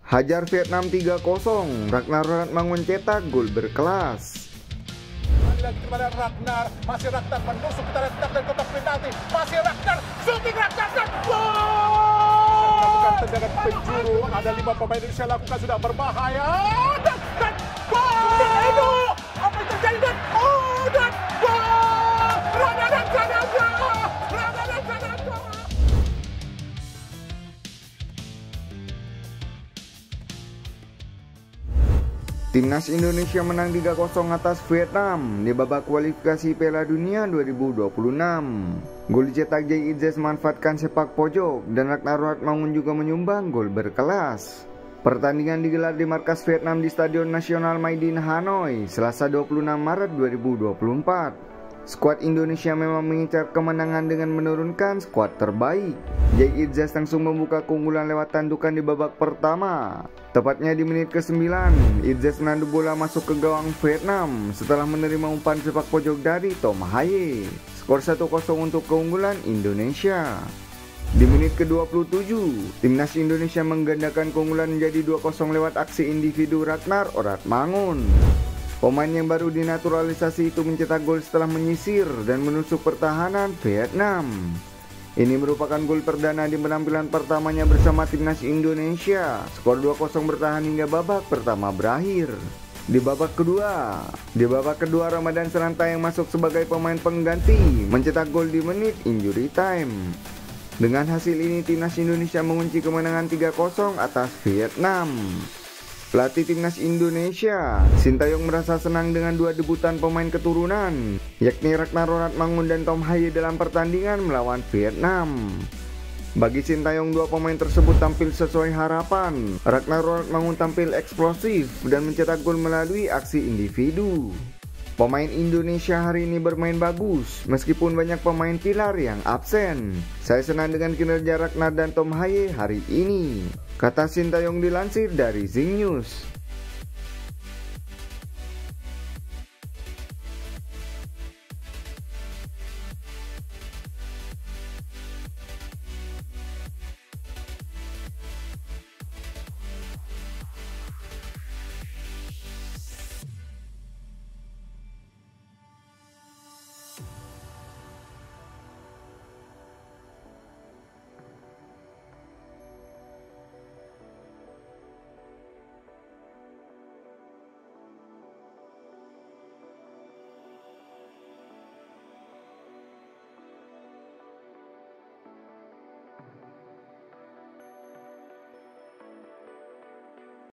Hajar Vietnam 3-0, Ragnar Ratmangun cetak gol berkelas. Lagi kepada Ragnar, masih Ragnar menusuk ke dalam dan kotak penalti, masih Ragnar, shooting Ragnar, dan gol! Bukan tendangan penjuru, ada 5 pemain Indonesia lakukan sudah berbahaya, dan gol! Itu apa yang terjadi dan gol! Ragnar dan Sanadra! Timnas Indonesia menang 3-0 atas Vietnam di babak kualifikasi Piala Dunia 2026. Gol dicetak Jay Itzes memanfaatkan sepak pojok dan Ragnar Ratmangun juga menyumbang gol berkelas. Pertandingan digelar di markas Vietnam di Stadion Nasional Mai Dinh, Hanoi, Selasa 26 Maret 2024. Skuad Indonesia memang mengincar kemenangan dengan menurunkan skuad terbaik. Jay Itzes langsung membuka keunggulan lewat tandukan di babak pertama. Tepatnya di menit ke-9, Itzes menandu bola masuk ke gawang Vietnam setelah menerima umpan sepak pojok dari Tom Haye. Skor 1-0 untuk keunggulan Indonesia. Di menit ke-27, timnas Indonesia menggandakan keunggulan menjadi 2-0 lewat aksi individu Ragnar Ratmangun. Pemain yang baru dinaturalisasi itu mencetak gol setelah menyisir dan menusuk pertahanan Vietnam. Ini merupakan gol perdana di penampilan pertamanya bersama timnas Indonesia. Skor 2-0 bertahan hingga babak pertama berakhir. Di babak kedua Ramadan Sananta yang masuk sebagai pemain pengganti mencetak gol di menit injury time. Dengan hasil ini timnas Indonesia mengunci kemenangan 3-0 atas Vietnam. Pelatih timnas Indonesia, Sintayong merasa senang dengan dua debutan pemain keturunan, yakni Ragnar Ratmangun dan Tom Haye dalam pertandingan melawan Vietnam. Bagi Sintayong, dua pemain tersebut tampil sesuai harapan. Ragnar Ratmangun tampil eksplosif dan mencetak gol melalui aksi individu. Pemain Indonesia hari ini bermain bagus, meskipun banyak pemain pilar yang absen. Saya senang dengan kinerja Ragnar dan Tom Haye hari ini, kata Sintayong dilansir dari Zing News.